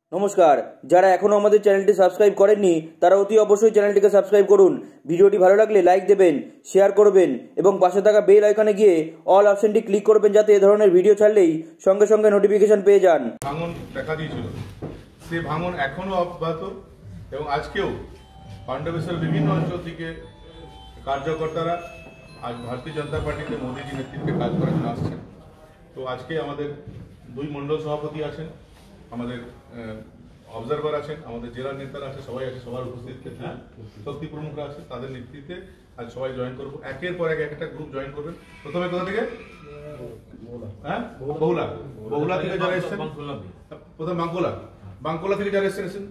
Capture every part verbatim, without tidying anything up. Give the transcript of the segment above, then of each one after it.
নমস্কার, যারা এখনো আমাদের চ্যানেলটি সাবস্ক্রাইব করেননি তারা অতি অবশ্যই চ্যানেলটিকে সাবস্ক্রাইব করুন। ভিডিওটি ভালো লাগলে লাইক দেবেন, শেয়ার করবেন এবং পাশে থাকা বেল আইকনে গিয়ে অল অপশনটি ক্লিক করবেন যাতে এই ধরনের ভিডিও ছাড়লেই সঙ্গে সঙ্গে নোটিফিকেশন পেয়ে যান। ভাঙন দেখা দিয়েছিল, সেই ভাঙন এখনো অব্যাহত এবং আজকেও পাণ্ডবেশ্বর বিভিন্ন অঞ্চল থেকে কার্যকর্তারা আজ ভারতীয় জনতা পার্টিতে মোদীজি নেতৃত্বে কাজ করার জন্য আসছেন। তো আজকে আমাদের দুই মণ্ডল সভাপতি আছেন, আমাদের অবজারভার আছেন, আমাদের জেলার নেতারা আছে, সবাই আছে, সবার উপস্থিতিতে শক্তি প্রমুখরা আছে, তাদের নেতৃত্বে আজ সবাই জয়েন করবো। একের পর এক একটা গ্রুপ জয়েন করবেন। প্রথমে কোথা থেকে? হ্যাঁ, বহুলা বহুলা থেকে যারা এসেছেন, প্রথম বাঙ্কোলা বাঙ্কোলা থেকে যারা এসেছেন আসুন।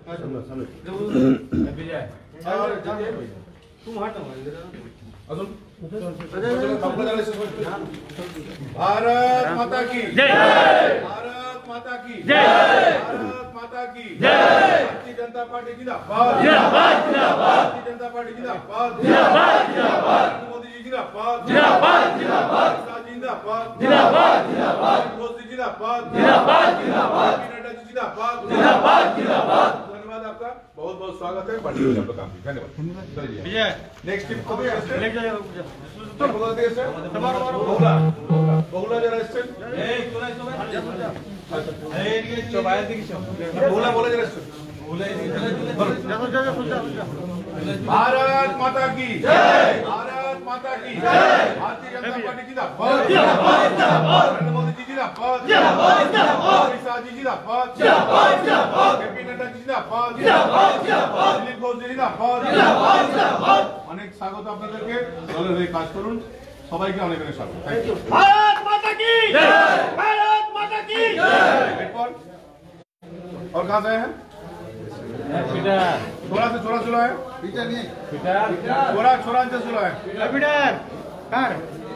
भारत माता की जय, भारत माता की जय, भारत माता की जय। भारतीय जनता पार्टी जिंदाबाद, जिंदाबाद, जिंदाबाद। भारतीय जनता पार्टी जिंदाबाद, जिंदाबाद, जिंदाबाद। मोदी जी जिंदाबाद, जिंदाबाद, जिंदाबाद। जिंदाबाद, जिंदाबाद, जिंदाबाद। मोदी जिंदाबाद, जिंदाबाद, जिंदाबाद। नड्डा जी जिंदाबाद, जिंदाबाद, जिंदाबाद। धन्यवाद आपका, बहुत बहुत स्वागत है पार्टी में आपका काम। धन्यवाद। विजय नेक्स्ट टिप कभी ले जाओ तो बोला दे सर बहुला बहुला जरा स्टेट ए तोला तो ए ये बाहर देखिस बहुला बोला जरा बहुला जाओ जाओ भारत माता की जय, भारत माता की जय। भारतीय जनता पार्टी जिंदाबाद, जिंदाबाद, जिंदाबाद। नरेंद्र मोदी जी जिंदाबाद, जिंदाबाद, जिंदाबाद। अमित शाह जी जिंदाबाद, जिंदाबाद, जिंदाबाद। जेपी नड्डा जी जिंदाबाद, जिंदाबाद, जिंदाबाद। दिलीप घोष जी जिंदाबाद, जिंदाबाद, जिंदाबाद। অনেক স্বাগত আপনাদেরকে, দলের হয়ে কাজ করুন। সবাইকে অনেক অনেক স্বাগত। Thank you. भारत माता की जय, भारत माता की जय। और कहां से आए हैं? पीटर छोरा से छोरा सुना है, पीटर नहीं पीटर छोरा छोरा से सुना है, पीटर कार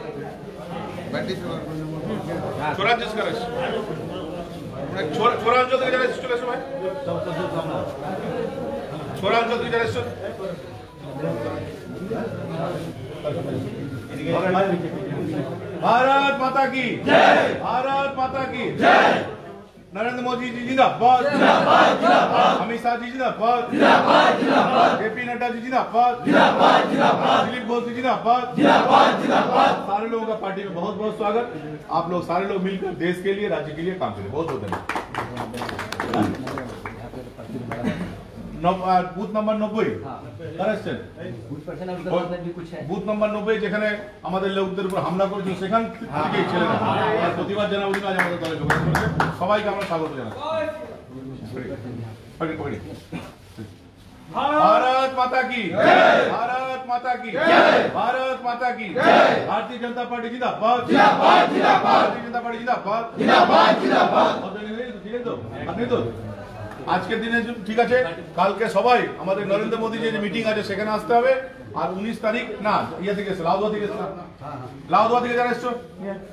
छोरा जिस कर छोरा छोरा अंचल থেকে যারা এসেছিল সময় छोरा अंचल থেকে যারা এসেছিল भारत माता की जय, भारत माता की जय। नरेंद्र मोदी जी जिंदाबाद, जिंदाबाद, जिंदाबाद। अमित शाह जी जिंदाबाद, जिंदाबाद, जिंदाबाद। जेपी नड्डा जी जिंदाबाद, जिंदाबाद, जिंदाबाद। दिलीप घोष जी जिंदाबाद, जिंदाबाद, जिंदाबाद। सारे लोगों का पार्टी में बहुत बहुत स्वागत। आप लोग सारे लोग मिलकर देश के लिए, राज्य के लिए काम करें। बहुत बहुत धन्यवाद। বুথ নাম্বার নব্বই বুথ নাম্বার নব্বই যেখানে আমাদের লোকদের উপর হামলা করেছিল সেখান থেকে ছেলেরা প্রতিবাদ জানাবো আজ আমাদের দলে যোগদান করেছে। সবাইকে আমরা স্বাগত জানাই। भारत माता की जय, भारत माता की जय, भारत माता की जय। भारतीय जनता पार्टी जिंदाबाद, जिंदाबाद, जिंदाबाद। भारतीय जनता पार्टी जिंदाबाद, जिंदाबाद, जिंदाबाद। ঠিক আছে তো আপনি তো আজকের দিনে ঠিক আছে, কালকে সবাই আমাদের নরেন্দ্র মোদী যে মিটিং আছে সেখানে আসতে হবে। আর উনিশ তারিখ না ইয়ে থেকে এসছে লাউদুয়া থেকে এসছে, লাউদুয়া থেকে যারা এসছো,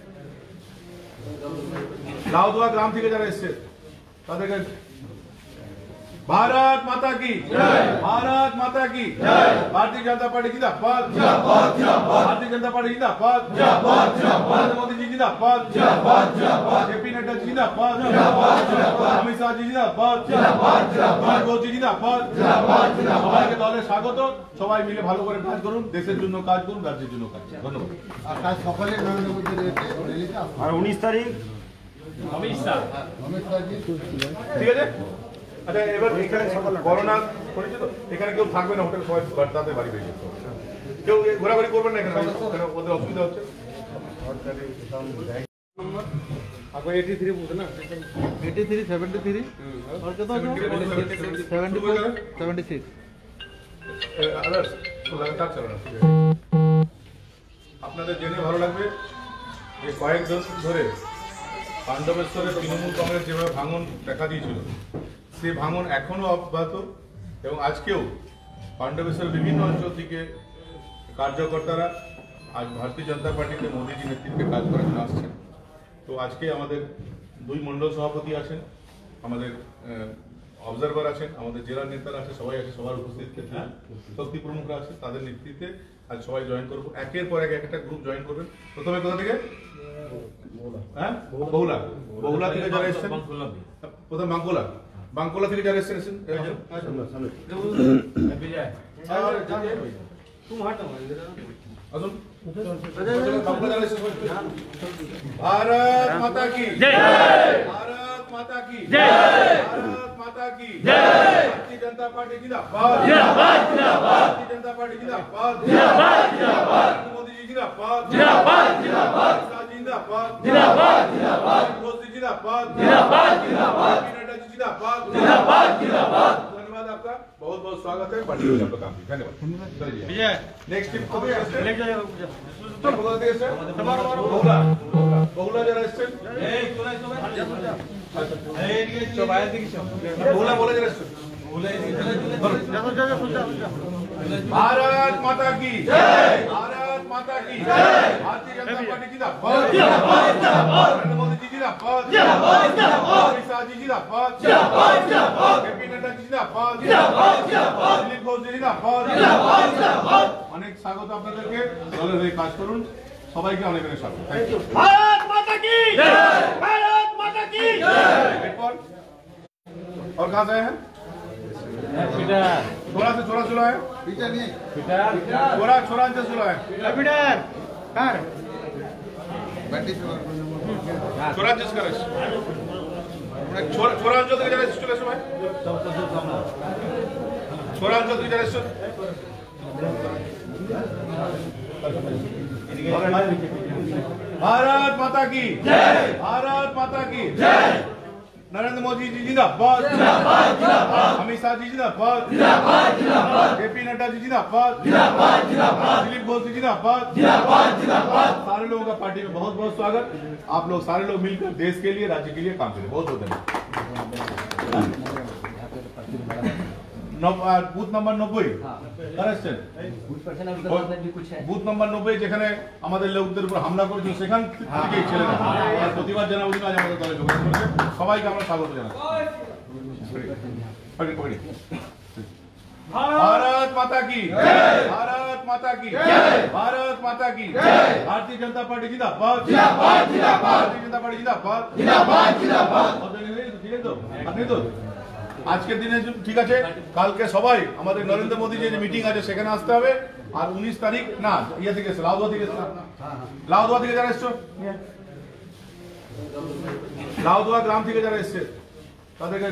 লাউদুয়া গ্রাম থেকে যারা এসছে তাদেরকে भारत माता की जय, भारत माता की जय। भारतीय जनता पार्टी जिंदाबाद, जिंदाबाद, जिंदाबाद। भारतीय जनता पार्टी जिंदाबाद, जिंदाबाद, जिंदाबाद। नरेंद्र मोदी जी जिंदाबाद, जिंदाबाद, जिंदाबाद। जेपी नड्डा जी जिंदाबाद, जिंदाबाद, जिंदाबाद। अमित शाह जी जिंदाबाद, जिंदाबाद, जिंदाबाद। दिलीप घोष जी जिंदाबाद, जिंदाबाद, जिंदाबाद। সবাইকে দলে স্বাগত। সবাই মিলে ভালো করে কাজ করুন, দেশের জন্য কাজ করুন, রাজ্যের জন্য কাজ করুন। ধন্যবাদ। আজ সকালে নরেন্দ্র মোদী রেলিতে আর উনিশ তারিখ অমিত শাহ অমিত শাহ জি ঠিক আছে। আচ্ছা এবার এখানে করোনা করেছে তো এখানে কেউ থাকবে না, হোটেল সবাই তাতে বাড়ি বেরিয়ে যেতে হবে। কেউ ঘোরাঘুরি করবেন না এখানে, ওদের অসুবিধা হচ্ছে। आपको तिरासी पूछे ना तिरासी तिहत्तर और कितना छिहत्तर লাগাতার চলে না। আপনাদের জেনে ভালো লাগবে যে কয়েক দশক ধরে পাণ্ডবেশ্বরে তৃণমূল কংগ্রেস যেভাবে ভাঙন দেখা দিয়েছিল সেই ভাঙন এখনো অব্যাহত এবং আজকেও পাণ্ডবেশ্বর বিভিন্ন অঞ্চল থেকে কার্যকর্তারা আজ ভারতীয় জনতা পার্টিতে মোদীজি নেতৃত্বে কাজ করার জন্য আসছেন। তো আজকে আমাদের দুই মণ্ডল সভাপতি আছেন, আমাদের অবজারভার আছেন, আমাদের জেলার নেতারা আছে, সবাই আছে, সবার উপস্থিতিতে শক্তি প্রমুখরা আছে, তাদের নেতৃত্বে আজ সবাই জয়েন করবো। একের পর এক একটা গ্রুপ জয়েন করবেন। প্রথমে কোথা থেকে? হ্যাঁ, বহুলা বহুলা থেকে যারা এসেছেন, প্রথম বাঙ্কোলা বাঙ্কুলা থেকে যারা এসেছেন तुम हटो আসুন भारत माता की जय भारत माता की जय भारत माता की जय भारतीय जनता पार्टी जिंदाबाद जिंदाबाद जिंदाबाद भारतीय जनता पार्टी जिंदाबाद जिंदाबाद जिंदाबाद मोदी जी जिंदाबाद जिंदाबाद जिंदाबाद जिंदाबाद जिंदाबाद जिंदाबाद मोदी जिंदाबाद जिंदाबाद जिंदाबाद नड्डा जी जिंदाबाद जिंदाबाद जिंदाबाद धन्यवाद आपका बहुत बहुत स्वागत है पार्टी में आपका काम धन्यवाद विजय नेक्स्ट टीम को ले जाओ बहुला देश बहुला बहुला जरा स्टेट बहुला बोला जरा भारत माता की जय भारत माता की जय भारतीय जनता पार्टी जिंदाबाद जिंदाबाद जिंदाबाद नरेंद्र मोदी जी जिंदाबाद जिंदाबाद जिंदाबाद अमित शाह जी जिंदाबाद जिंदाबाद जिंदाबाद जेपी नड्डा जी जिंदाबाद जिंदाबाद जिंदाबाद दिलीप घोष जी जिंदाबाद जिंदाबाद जिंदाबाद অনেক স্বাগত আপনাদেরকে দলের হয়ে কাজ করুন সবাইকে অনেক অনেক স্বাগত থ্যাংক ইউ भारत माता की जय भारत माता की जय और और कहां से आए हैं छोरा से छोरा चुला है छोरा छोरा से चुला है कंप्यूटर कार छोरा जिस करे छोरा छोरा अंचल থেকে যারা এসেছিল সময় छोरा अंचल থেকে যারা এসেছিল भारत माता की जय भारत माता की जय नरेंद्र मोदी जी जिंदाबाद जिंदाबाद जिंदाबाद अमित शाह जी जिंदाबाद जिंदाबाद जिंदाबाद जेपी नड्डा जी जिंदाबाद जिंदाबाद जिंदाबाद दिलीप घोष जी जिंदाबाद जिंदाबाद जिंदाबाद सारे लोगों का पार्टी में बहुत बहुत स्वागत आप लोग सारे लोग मिलकर देश के लिए राज्य के लिए काम करें बहुत बहुत धन्यवाद বুথ নাম্বার নব্বই বুথ নাম্বার নব্বই যেখানে আমাদের লোকদের উপর হামলা করেছিল সেখান থেকে ছেলেরা প্রতিবাদ জানাবো আজ আমাদের দলে যোগদান করেছে সবাইকে আমরা স্বাগত জানাচ্ছি भारत माता की जय भारत माता की जय भारत माता की जय भारतीय जनता पार्टी जिंदाबाद जिंदाबाद जिंदाबाद भारतीय जनता पार्टी जिंदाबाद जिंदाबाद जिंदाबाद ঠিক আছে তো আপনি তো আজকের দিনে ঠিক আছে কালকে সবাই আমাদের নরেন্দ্র মোদী যে মিটিং আছে সেখানে আসতে হবে আর উনিশ তারিখ না ইয়া থেকে এসে লাউদুয়া থেকে লাউদুয়া থেকে যারা এসছো লাউদুয়া গ্রাম থেকে যারা এসছে তাদেরকে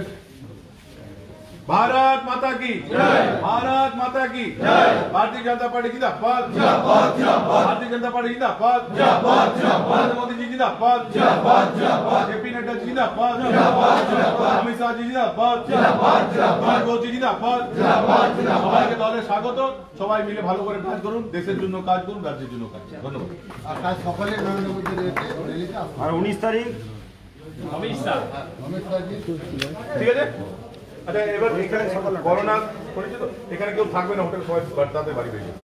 भारत माता की जय भारत माता की जय भारतीय जनता पार्टी जिंदाबाद जिंदाबाद जिंदाबाद भारतीय जनता पार्टी जिंदाबाद जिंदाबाद जिंदाबाद नरेंद्र मोदी जी जिंदाबाद जिंदाबाद जिंदाबाद जेपी नड्डा जी जिंदाबाद जिंदाबाद जिंदाबाद अमित शाह जी जिंदाबाद जिंदाबाद जिंदाबाद घोष जी जिंदाबाद जिंदाबाद जिंदाबाद সবাইকে দলে স্বাগত সবাই মিলে ভালো করে কাজ করুন দেশের জন্য কাজ করুন রাজ্যের জন্য কাজ ধন্যবাদ আর কাজ সকালে নরেন্দ্র মোদী রেলিতে আর উনিশ তারিখ অমিত শাহ অমিত শাহ জি ঠিক আছে আচ্ছা এবার এখানে করোনা করেছে তো এখানে কেউ থাকবে না হোটেল সবাই তাদের বাড়ি বেরিয়ে